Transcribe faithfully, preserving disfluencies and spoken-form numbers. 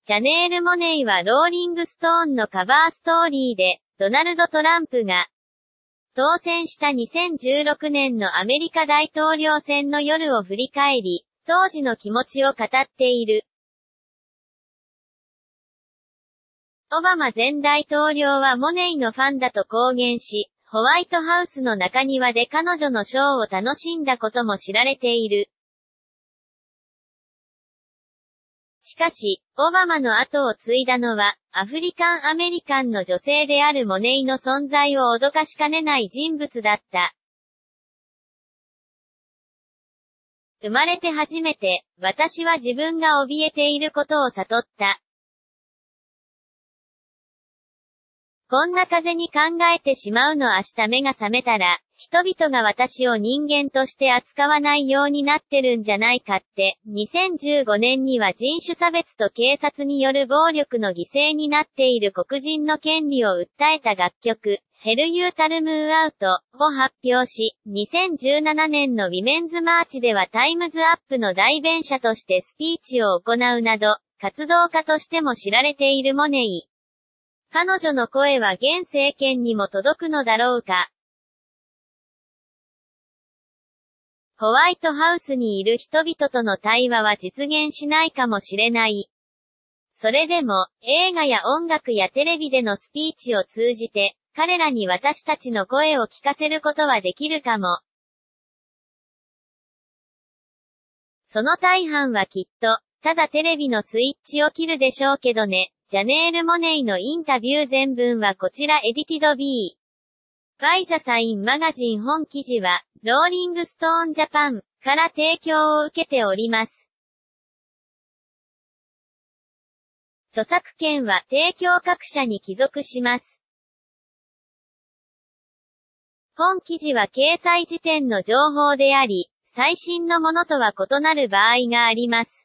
ジャネール・モネイはローリングストーンのカバーストーリーで、ドナルド・トランプが、当選したにせんじゅうろくねんのアメリカ大統領選の夜を振り返り、当時の気持ちを語っている。オバマ前大統領はモネイのファンだと公言し、ホワイトハウスの中庭で彼女のショーを楽しんだことも知られている。しかし、オバマの後を継いだのは、アフリカンアメリカンの女性であるモネイの存在を脅かしかねない人物だった。生まれて初めて、私は自分が怯えていることを悟った。こんな風に考えてしまうの明日目が覚めたら、人々が私を人間として扱わないようになってるんじゃないかって、にせんじゅうごねんには人種差別と警察による暴力の犠牲になっている黒人の権利を訴えた楽曲、ヘルユータルムーアウトを発表し、にせんじゅうななねんのウィメンズマーチではタイムズアップの代弁者としてスピーチを行うなど、活動家としても知られているモネイ。彼女の声は現政権にも届くのだろうか。ホワイトハウスにいる人々との対話は実現しないかもしれない。それでも、映画や音楽やテレビでのスピーチを通じて、彼らに私たちの声を聞かせることはできるかも。その大半はきっと、ただテレビのスイッチを切るでしょうけどね。ジャネール・モネイのインタビュー全文はこちらエディティド B。バイザサインマガジン本記事は、ローリングストーンジャパンから提供を受けております。著作権は提供各社に帰属します。本記事は掲載時点の情報であり、最新のものとは異なる場合があります。